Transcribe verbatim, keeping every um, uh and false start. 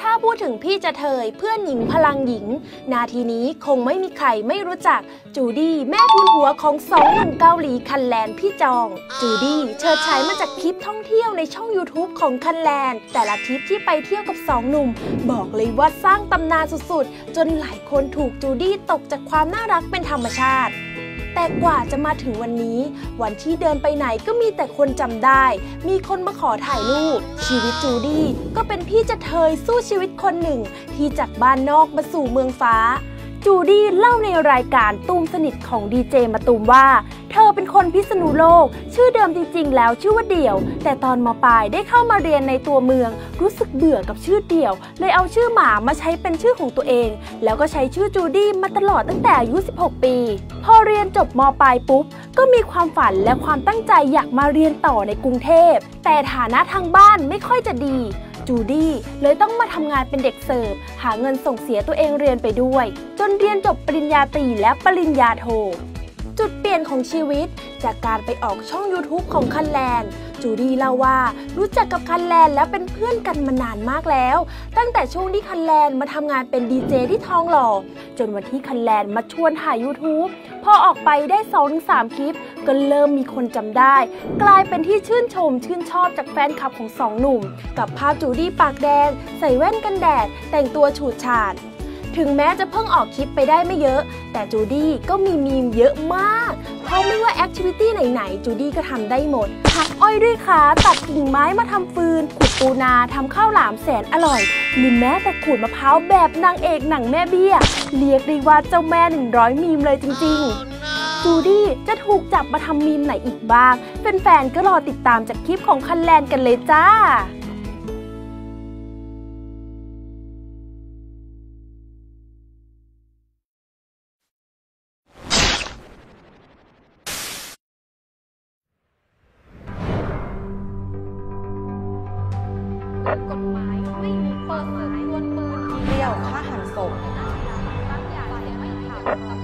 ถ้าพูดถึงพี่จะเทยเพื่อนหญิงพลังหญิงนาทีนี้คงไม่มีใครไม่รู้จักจูดี้แม่ทุนหัวของสองหนุ่มเกาหลีคันแลนพี่จองจูดี้เชิดฉายมาจากคลิปท่องเที่ยวในช่อง ยูทูบ ของคันแลนแต่ละทริปที่ไปเที่ยวกับสองหนุ่มบอกเลยว่าสร้างตำนานสุดๆจนหลายคนถูกจูดี้ตกจากความน่ารักเป็นธรรมชาติแต่กว่าจะมาถึงวันนี้วันที่เดินไปไหนก็มีแต่คนจำได้มีคนมาขอถ่ายรูปชีวิตจูดี้ก็เป็นพี่จะเทยสู้ชีวิตคนหนึ่งที่จากบ้านนอกมาสู่เมืองฟ้าจูดี้เล่าในรายการตูมสนิทของดีเจมะตูมว่าเธอเป็นคนพิษณุโลกชื่อเดิมจริงๆแล้วชื่อว่าเดี่ยวแต่ตอนม.ปลายได้เข้ามาเรียนในตัวเมืองรู้สึกเบื่อกับชื่อเดี่ยวเลยเอาชื่อหมามาใช้เป็นชื่อของตัวเองแล้วก็ใช้ชื่อจูดี้มาตลอดตั้งแต่อายุสิบหกปีพอเรียนจบม.ปลายปุ๊บก็มีความฝันและความตั้งใจอยากมาเรียนต่อในกรุงเทพแต่ฐานะทางบ้านไม่ค่อยจะดีจูดี้เลยต้องมาทำงานเป็นเด็กเสิร์ฟหาเงินส่งเสียตัวเองเรียนไปด้วยจนเรียนจบปริญญาตรีและปริญญาโทจุดเปลี่ยนของชีวิตจากการไปออกช่อง ยูทูบ ของคันแลนจูดี้เล่าว่ารู้จักกับคันแลนแล้วเป็นเพื่อนกันมานานมากแล้วตั้งแต่ช่วงที่คันแลนมาทำงานเป็นดีเจที่ทองหล่อจนวันที่คันแลนมาชวนถ่าย ยูทูบ พอออกไปได้ สองถึงสาม คลิปก็เริ่มมีคนจำได้กลายเป็นที่ชื่นชมชื่นชอบจากแฟนคลับของสองหนุ่มกับภาพจูดี้ปากแดงใส่แว่นกันแดดแต่งตัวฉูดฉาดถึงแม้จะเพิ่งออกคลิปไปได้ไม่เยอะแต่จูดี้ก็มีมีมเยอะมากเพราะไม่ว่าแอคทิวิตี้ไหนๆจูดี้ก็ทำได้หมดหักอ้อยด้วยขาตัดกิ่งไม้มาทำฟืนขุดปูนาทำข้าวหลามแสนอร่อยหรือแม้แต่ขูดมะพร้าวแบบนางเอกหนังแม่เบี้ยเรียกได้ว่าเจ้าแม่หนึ่งร้อยมีมเลยจริงๆจูดี้จะถูกจับมาทำมีมไหนอีกบ้างแฟนๆก็รอติดตามจากคลิปของคันแลนกันเลยจ้ากฎหมายไม่มีเปิดเผยดวลปืนเปรี้ยวฆ่าหันศพ